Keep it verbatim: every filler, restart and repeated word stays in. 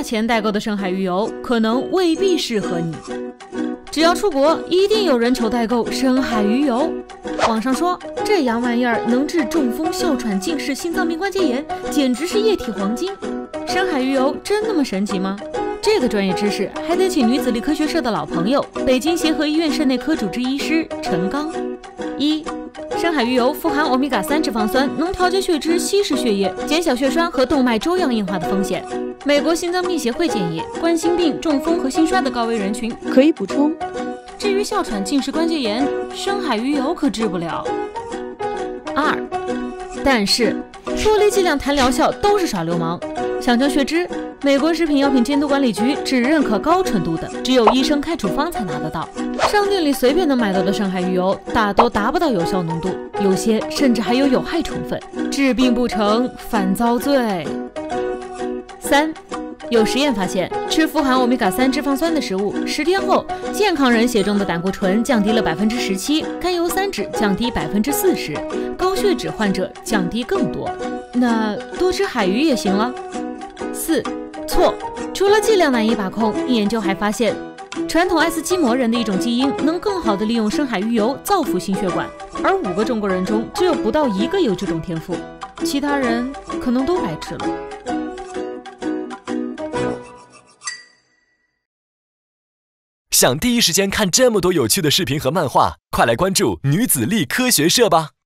钱代购的深海鱼油可能未必适合你。只要出国，一定有人求代购深海鱼油。网上说这洋玩意儿能治中风、哮喘、近视、心脏病、关节炎，简直是液体黄金。深海鱼油真那么神奇吗？这个专业知识还得请女子力科学社的老朋友，北京协和医院肾内科主治医师陈刚。一、深海鱼油富含欧米伽三脂肪酸，能调节血脂、稀释血液，减小血栓和动脉粥样硬化的风险。美国心脏病协会建议，冠心病、中风和心衰的高危人群可以补充。至于哮喘、近视、关节炎，深海鱼油可治不了。二、但是说离剂量谈疗效都是耍流氓。想降血脂，美国食品药品监督管理局只认可高纯度的，只有医生开处方才拿得到。商店里随便能买到的深海鱼油大都达不到有效浓度，有些甚至还有有害成分，治病不成反遭罪。三、有实验发现，吃富含欧米伽三脂肪酸的食物，十天后，健康人血中的胆固醇降低了百分之十七，甘油三酯降低百分之四十，高血脂患者降低更多。那多吃海鱼也行了。四、错，除了剂量难以把控，研究还发现，传统爱斯基摩人的一种基因能更好地利用深海鱼油造福心血管，而五个中国人中只有不到一个有这种天赋，其他人可能都白吃了。 想第一时间看这么多有趣的视频和漫画，快来关注女子力科学社吧。